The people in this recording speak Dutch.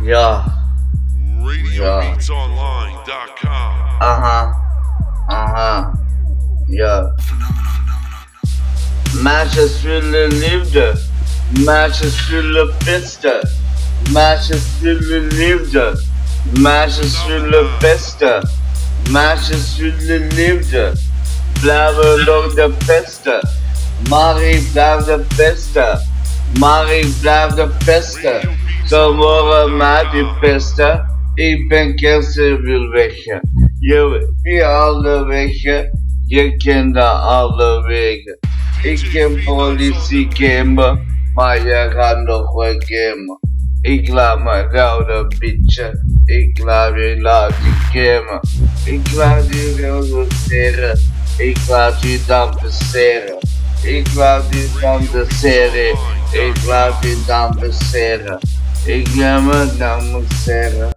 Ja. RadioBeatsOnline.com. Ja. Meisjes willen liefde. Meisjes willen pesten. Meisjes willen liefde. Meisjes willen pesten. Meisjes willen liefde. Blijven nog de pesten. Maar ik blijf de pesten. Maar ik blijf de pesten. Ze mogen mij die pesten. Ik ben Kersen wil wegen. Je weet alle wegen. Je kent alle wegen. Ik ken politie gamen. Maar je gaat nog wel gamen. Ik laat me gouden bitchen. Ik laat je laten gamen. Ik laat je realiseren. Ik laat je dan passeren. Ik laat je dan de serie. Ik laat je dan passeren. Ik laat me dan passeren.